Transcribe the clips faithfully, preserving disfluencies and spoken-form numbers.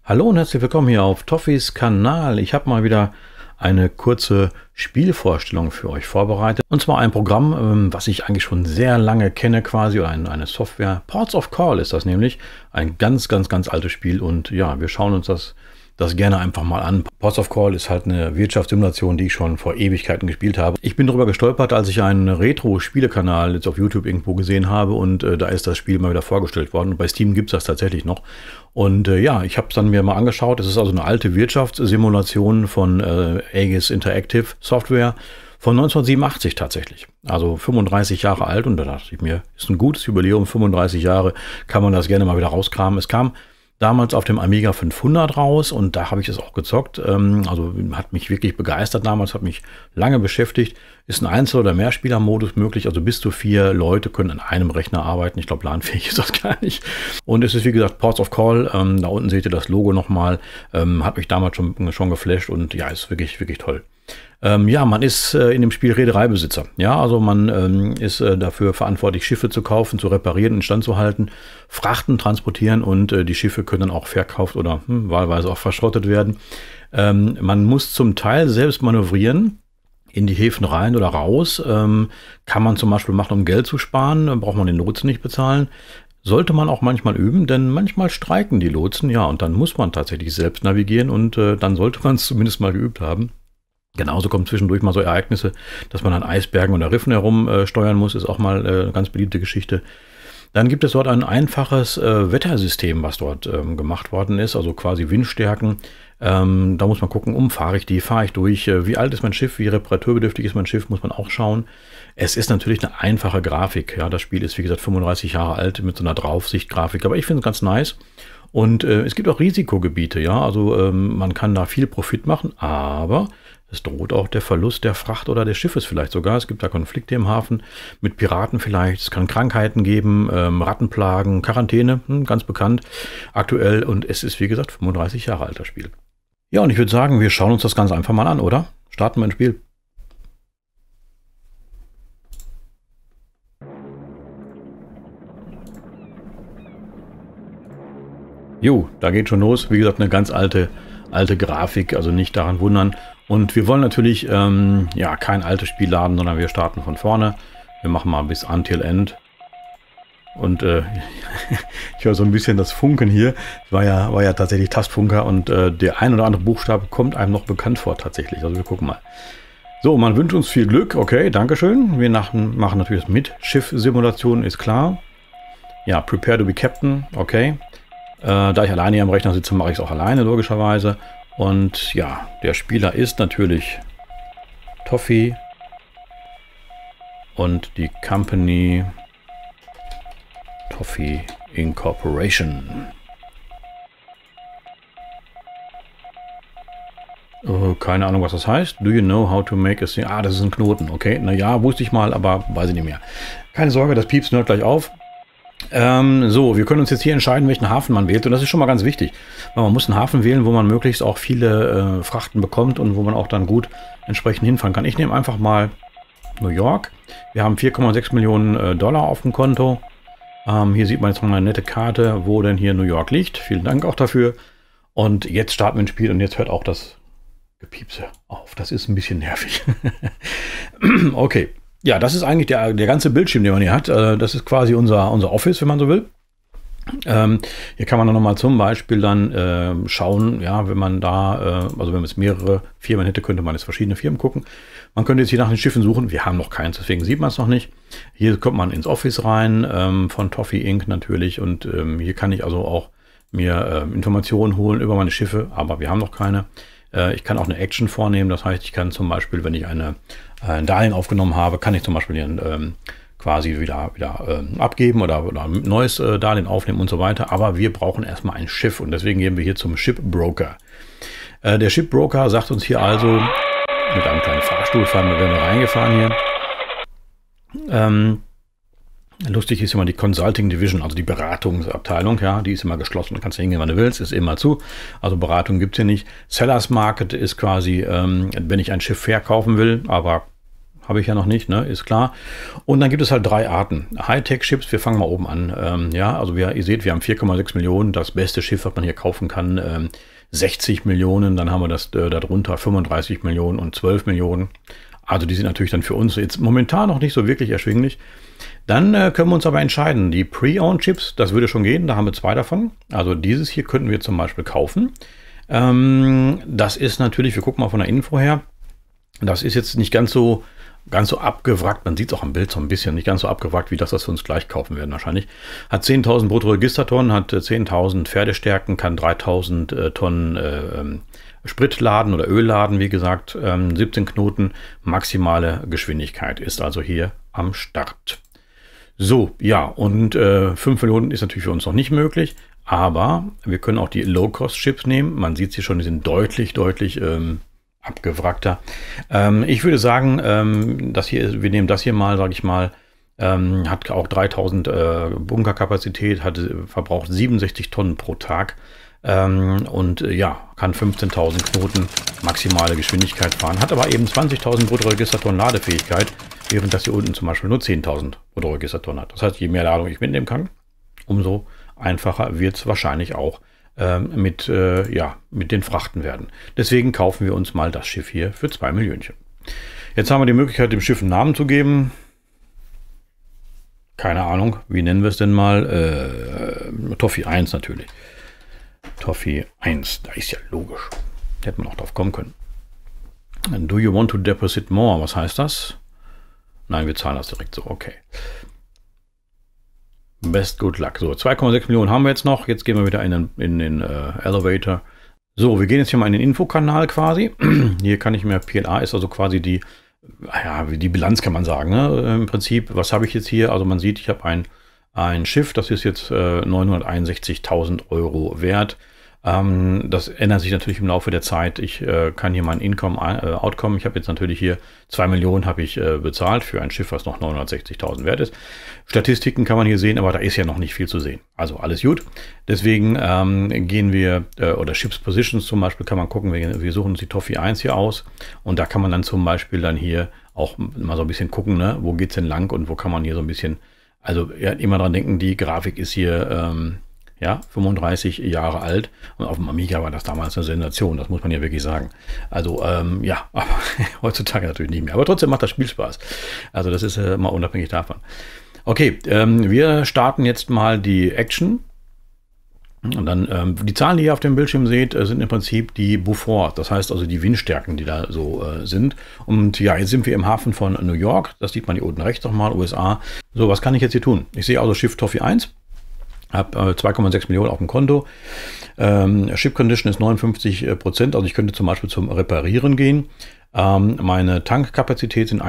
Hallo und herzlich willkommen hier auf Toffees Kanal. Ich habe mal wieder eine kurze Spielvorstellung für euch vorbereitet. Und zwar ein Programm, was ich eigentlich schon sehr lange kenne quasi, oder eine Software. Ports of Call ist das nämlich. Ein ganz, ganz, ganz altes Spiel. Und ja, wir schauen uns das, das gerne einfach mal an. Ports of Call ist halt eine Wirtschaftssimulation, die ich schon vor Ewigkeiten gespielt habe. Ich bin darüber gestolpert, als ich einen Retro-Spielekanal jetzt auf YouTube irgendwo gesehen habe. Und äh, da ist das Spiel mal wieder vorgestellt worden. Und bei Steam gibt es das tatsächlich noch. Und äh, ja, ich habe es dann mir mal angeschaut. Es ist also eine alte Wirtschaftssimulation von äh, Aegis Interactive Software von neunzehnhundertsiebenundachtzig tatsächlich. Also fünfunddreißig Jahre alt. Und da dachte ich mir, ist ein gutes Jubiläum, fünfunddreißig Jahre, kann man das gerne mal wieder rauskramen. Es kam damals auf dem Amiga fünfhundert raus und da habe ich es auch gezockt. Ähm, also hat mich wirklich begeistert damals, hat mich lange beschäftigt. Ist ein Einzel- oder Mehrspieler-Modus möglich, also bis zu vier Leute können an einem Rechner arbeiten. Ich glaube, planfähig ist das gar nicht. Und es ist wie gesagt Ports of Call. Ähm, da unten seht ihr das Logo nochmal. Ähm, hat mich damals schon, schon geflasht und ja, ist wirklich, wirklich toll. Ähm, ja, man ist äh, in dem Spiel Reedereibesitzer. Ja, also man ähm, ist äh, dafür verantwortlich, Schiffe zu kaufen, zu reparieren, instand zu halten, Frachten transportieren und äh, die Schiffe können dann auch verkauft oder hm, wahlweise auch verschrottet werden. Ähm, man muss zum Teil selbst manövrieren, in die Häfen rein oder raus. Ähm, kann man zum Beispiel machen, um Geld zu sparen, dann braucht man den Lotsen nicht bezahlen. Sollte man auch manchmal üben, denn manchmal streiken die Lotsen, ja, und dann muss man tatsächlich selbst navigieren und äh, dann sollte man es zumindest mal geübt haben. Genauso kommen zwischendurch mal so Ereignisse, dass man an Eisbergen oder Riffen herum äh, steuern muss, ist auch mal äh, eine ganz beliebte Geschichte. Dann gibt es dort ein einfaches äh, Wettersystem, was dort ähm, gemacht worden ist, also quasi Windstärken. Ähm, da muss man gucken, umfahre ich die, fahre ich durch, äh, wie alt ist mein Schiff, wie reparaturbedürftig ist mein Schiff, muss man auch schauen. Es ist natürlich eine einfache Grafik, ja, das Spiel ist wie gesagt fünfunddreißig Jahre alt mit so einer Draufsicht-Grafik, aber ich finde es ganz nice. Und äh, es gibt auch Risikogebiete, ja, also ähm, man kann da viel Profit machen, aber es droht auch der Verlust der Fracht oder des Schiffes vielleicht sogar. Es gibt da Konflikte im Hafen mit Piraten vielleicht. Es kann Krankheiten geben, ähm, Rattenplagen, Quarantäne, hm, ganz bekannt aktuell. Und es ist wie gesagt fünfunddreißig Jahre alt das Spiel. Ja, und ich würde sagen, wir schauen uns das Ganze einfach mal an, oder? Starten wir ein Spiel. Jo, da geht schon los. Wie gesagt, eine ganz alte, alte Grafik, also nicht daran wundern. Und wir wollen natürlich ähm, ja, kein altes Spiel laden, sondern wir starten von vorne. Wir machen mal bis Until End. Und äh, ich höre so ein bisschen das Funken hier. Ich war ja, war ja tatsächlich Tastfunker und äh, der ein oder andere Buchstabe kommt einem noch bekannt vor tatsächlich. Also wir gucken mal. So, man wünscht uns viel Glück. Okay, Dankeschön. Wir machen natürlich das mit. Schiff-Simulation ist klar. Ja, Prepare to be Captain. Okay. Äh, da ich alleine hier am Rechner sitze, mache ich es auch alleine, logischerweise. Und ja, der Spieler ist natürlich Toffee und die Company Toffee Incorporation. Uh, keine Ahnung, was das heißt. Do you know how to make a thing? Ah, das ist ein Knoten, okay. Naja, wusste ich mal, aber weiß ich nicht mehr. Keine Sorge, das piepst hört gleich auf. Ähm, so, wir können uns jetzt hier entscheiden, welchen Hafen man wählt und das ist schon mal ganz wichtig, weil man muss einen Hafen wählen, wo man möglichst auch viele äh, Frachten bekommt und wo man auch dann gut entsprechend hinfahren kann. Ich nehme einfach mal New York. Wir haben vier Komma sechs Millionen äh, Dollar auf dem Konto. Ähm, hier sieht man jetzt mal eine nette Karte, wo denn hier New York liegt. Vielen Dank auch dafür. Und jetzt starten wir ein Spiel und jetzt hört auch das Gepiepse auf. Das ist ein bisschen nervig. Okay. Ja, das ist eigentlich der, der ganze Bildschirm, den man hier hat. Das ist quasi unser, unser Office, wenn man so will. Ähm, hier kann man dann nochmal zum Beispiel dann äh, schauen, ja, wenn man da, äh, also wenn man jetzt mehrere Firmen hätte, könnte man jetzt verschiedene Firmen gucken. Man könnte jetzt hier nach den Schiffen suchen. Wir haben noch keins, deswegen sieht man es noch nicht. Hier kommt man ins Office rein, ähm, von Toffee Incorporated natürlich. Und ähm, hier kann ich also auch mir äh, Informationen holen über meine Schiffe, aber wir haben noch keine. Äh, ich kann auch eine Action vornehmen, das heißt, ich kann zum Beispiel, wenn ich eine ein Darlehen aufgenommen habe, kann ich zum Beispiel den, ähm, quasi wieder, wieder ähm, abgeben oder, oder ein neues äh, Darlehen aufnehmen und so weiter. Aber wir brauchen erstmal ein Schiff und deswegen gehen wir hier zum Shipbroker. Äh, der Shipbroker sagt uns hier also, mit einem kleinen Fahrstuhl fahren wir, werden wir reingefahren hier. Ähm, lustig ist immer die Consulting Division, also die Beratungsabteilung, ja, die ist immer geschlossen. Du kannst ja hingehen, wann du willst, ist immer zu. Also Beratung gibt es hier nicht. Sellers Market ist quasi, ähm, wenn ich ein Schiff verkaufen will, aber habe ich ja noch nicht, ne? Ist klar. Und dann gibt es halt drei Arten. Hightech-Chips, wir fangen mal oben an. Ähm, ja, also wir, ihr seht, wir haben vier Komma sechs Millionen, das beste Schiff, was man hier kaufen kann. Ähm, sechzig Millionen, dann haben wir das äh, darunter fünfunddreißig Millionen und zwölf Millionen. Also die sind natürlich dann für uns jetzt momentan noch nicht so wirklich erschwinglich. Dann äh, können wir uns aber entscheiden. Die Pre-Owned Chips, das würde schon gehen, da haben wir zwei davon. Also dieses hier könnten wir zum Beispiel kaufen. Ähm, das ist natürlich, wir gucken mal von der Info her, das ist jetzt nicht ganz so, ganz so abgewrackt. Man sieht es auch am Bild so ein bisschen, nicht ganz so abgewrackt, wie das, was wir uns gleich kaufen werden wahrscheinlich. Hat zehntausend Bruttoregistertonnen, hat äh, zehntausend Pferdestärken, kann dreitausend äh, Tonnen äh, Sprit laden oder Öl laden, wie gesagt, ähm, siebzehn Knoten, maximale Geschwindigkeit ist also hier am Start. So, ja, und äh, fünf Millionen ist natürlich für uns noch nicht möglich, aber wir können auch die Low-Cost-Chips nehmen. Man sieht sie schon, die sind deutlich, deutlich ähm, abgewrackter. Ähm, ich würde sagen, ähm, das hier, wir nehmen das hier mal, sage ich mal, ähm, hat auch dreitausend äh, Bunkerkapazität, hat verbraucht siebenundsechzig Tonnen pro Tag. Ähm, und äh, ja, kann fünfzehntausend Knoten maximale Geschwindigkeit fahren, hat aber eben zwanzigtausend Bruttoregistertonnen Ladefähigkeit, während das hier unten zum Beispiel nur zehntausend Bruttoregistertonnen hat. Das heißt, je mehr Ladung ich mitnehmen kann, umso einfacher wird es wahrscheinlich auch ähm, mit, äh, ja, mit den Frachten werden. Deswegen kaufen wir uns mal das Schiff hier für zwei Millionen. Jetzt haben wir die Möglichkeit, dem Schiff einen Namen zu geben. Keine Ahnung, wie nennen wir es denn mal? Äh, Toffee eins natürlich. Toffee eins, da ist ja logisch. Hätte man auch drauf kommen können. Do you want to deposit more? Was heißt das? Nein, wir zahlen das direkt so. Okay. Best good luck. So, zwei Komma sechs Millionen haben wir jetzt noch. Jetzt gehen wir wieder in den, in den äh, Elevator. So, wir gehen jetzt hier mal in den Infokanal quasi. Hier kann ich mir, P L A ist also quasi die, ja, die Bilanz kann man sagen. Ne? Im Prinzip, was habe ich jetzt hier? Also man sieht, ich habe ein Ein Schiff, das ist jetzt äh, neunhunderteinundsechzigtausend Euro wert. Ähm, das ändert sich natürlich im Laufe der Zeit. Ich äh, kann hier mein Income, äh, Outcome, ich habe jetzt natürlich hier zwei Millionen habe ich äh, bezahlt für ein Schiff, was noch neunhundertsechzigtausend wert ist. Statistiken kann man hier sehen, aber da ist ja noch nicht viel zu sehen. Also alles gut. Deswegen ähm, gehen wir, äh, oder Ships Positions zum Beispiel kann man gucken, wir, wir suchen uns die Toffee eins hier aus und da kann man dann zum Beispiel dann hier auch mal so ein bisschen gucken, ne, wo geht es denn lang und wo kann man hier so ein bisschen. Also ja, immer dran denken, die Grafik ist hier ähm, ja, fünfunddreißig Jahre alt und auf dem Amiga war das damals eine Sensation, das muss man ja wirklich sagen. Also ähm, ja, aber heutzutage natürlich nicht mehr. Aber trotzdem macht das Spiel Spaß. Also das ist äh, mal unabhängig davon. Okay, ähm, wir starten jetzt mal die Action. Und dann ähm, die Zahlen, die ihr auf dem Bildschirm seht, äh, sind im Prinzip die Beaufort, das heißt also die Windstärken, die da so äh, sind. Und ja, jetzt sind wir im Hafen von New York, das sieht man hier unten rechts nochmal, U S A. So, was kann ich jetzt hier tun? Ich sehe also Schiff Toffee eins, habe äh, zwei Komma sechs Millionen auf dem Konto. Ähm, Ship Condition ist neunundfünfzig Prozent, also ich könnte zum Beispiel zum Reparieren gehen. Ähm, meine Tankkapazität sind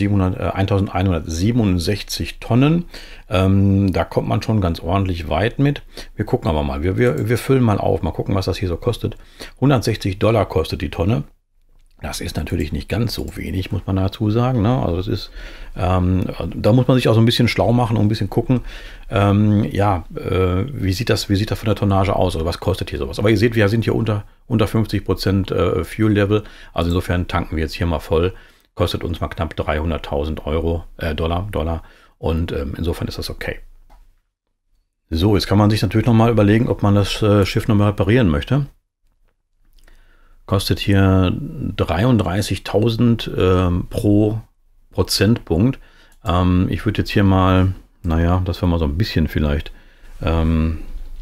eintausendeinhundertsiebenundsechzig Tonnen. Ähm, da kommt man schon ganz ordentlich weit mit. Wir gucken aber mal. Wir, wir, wir füllen mal auf. Mal gucken, was das hier so kostet. hundertsechzig Dollar kostet die Tonne. Das ist natürlich nicht ganz so wenig, muss man dazu sagen. Ne? Also das ist, ähm, da muss man sich auch so ein bisschen schlau machen und ein bisschen gucken, ähm, ja, äh, wie sieht das, wie sieht das von der Tonnage aus oder was kostet hier sowas. Aber ihr seht, wir sind hier unter, unter fünfzig Prozent äh, Fuel Level. Also insofern tanken wir jetzt hier mal voll. Kostet uns mal knapp dreihunderttausend Euro, äh, Dollar, Dollar. Und ähm, insofern ist das okay. So, jetzt kann man sich natürlich nochmal überlegen, ob man das äh, Schiff nochmal reparieren möchte. Kostet hier dreiunddreißigtausend ähm, pro Prozentpunkt. Ähm, ich würde jetzt hier mal, naja, dass wir mal so ein bisschen vielleicht, ähm,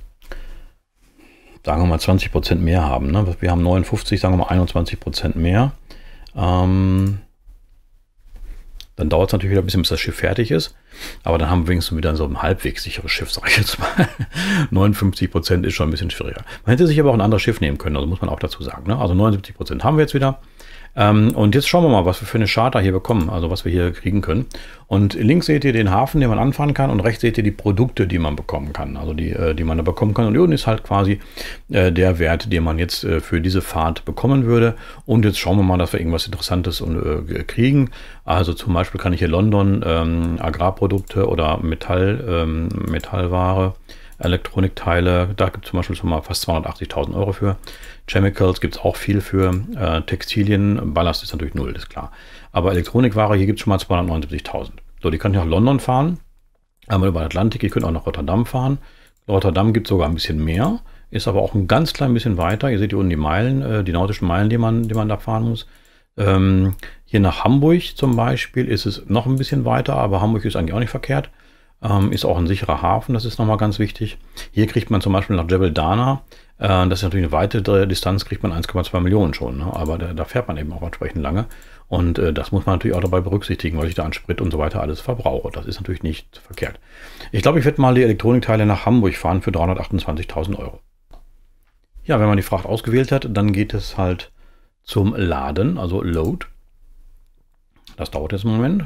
sagen wir mal zwanzig Prozent mehr haben. Ne? Wir haben neunundfünfzig, sagen wir mal einundzwanzig Prozent mehr. Ähm, dann dauert es natürlich wieder ein bisschen, bis das Schiff fertig ist. Aber dann haben wir wenigstens wieder so ein halbwegs sicheres Schiff, sage ich jetzt mal. neunundfünfzig Prozent ist schon ein bisschen schwieriger. Man hätte sich aber auch ein anderes Schiff nehmen können, also muss man auch dazu sagen. Ne? Also neunundsiebzig Prozent haben wir jetzt wieder. Ähm, und jetzt schauen wir mal, was wir für eine Charter hier bekommen, also was wir hier kriegen können. Und links seht ihr den Hafen, den man anfahren kann, und rechts seht ihr die Produkte, die man bekommen kann, also die, äh, die man da bekommen kann. Und hier unten ist halt quasi äh, der Wert, den man jetzt äh, für diese Fahrt bekommen würde. Und jetzt schauen wir mal, dass wir irgendwas Interessantes und, äh, kriegen. Also zum Beispiel kann ich hier London ähm, Agrarprodukte oder Metall, ähm, Metallware Elektronikteile, da gibt es zum Beispiel schon mal fast zweihundertachtzigtausend Euro für. Chemicals gibt es auch viel für. Äh, Textilien, Ballast ist natürlich null, ist klar. Aber Elektronikware, hier gibt es schon mal zweihundertneunundsiebzigtausend. So, die können nach London fahren, einmal über den Atlantik, die können auch nach Rotterdam fahren. Rotterdam gibt es sogar ein bisschen mehr, ist aber auch ein ganz klein bisschen weiter. Ihr seht hier unten die Meilen, äh, die nautischen Meilen, die man, die man da fahren muss. Ähm, hier nach Hamburg zum Beispiel ist es noch ein bisschen weiter, aber Hamburg ist eigentlich auch nicht verkehrt. Ähm, ist auch ein sicherer Hafen, das ist nochmal ganz wichtig. Hier kriegt man zum Beispiel nach Jebel Dana, äh, das ist natürlich eine weitere Distanz, kriegt man eins Komma zwei Millionen schon, ne? Aber da, da fährt man eben auch entsprechend lange. Und äh, das muss man natürlich auch dabei berücksichtigen, weil ich da an Sprit und so weiter alles verbrauche. Das ist natürlich nicht verkehrt. Ich glaube, ich werde mal die Elektronikteile nach Hamburg fahren für dreihundertachtundzwanzigtausend Euro. Ja, wenn man die Fracht ausgewählt hat, dann geht es halt zum Laden, also Load. Das dauert jetzt einen Moment.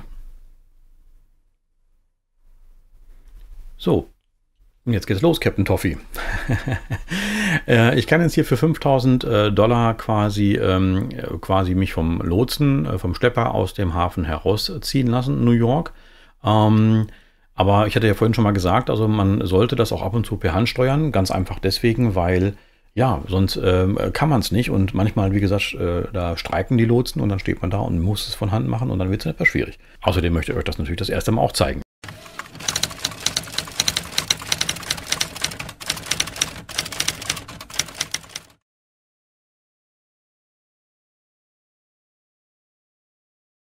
So, und jetzt geht's los, Captain Toffee. Ich kann jetzt hier für fünftausend Dollar quasi, ähm, quasi mich vom Lotsen, äh, vom Schlepper aus dem Hafen herausziehen lassen, New York. Ähm, aber ich hatte ja vorhin schon mal gesagt, also man sollte das auch ab und zu per Hand steuern, ganz einfach deswegen, weil ja, sonst ähm, kann man es nicht und manchmal, wie gesagt, äh, da streiken die Lotsen und dann steht man da und muss es von Hand machen und dann wird es etwas schwierig. Außerdem möchte ich euch das natürlich das erste Mal auch zeigen.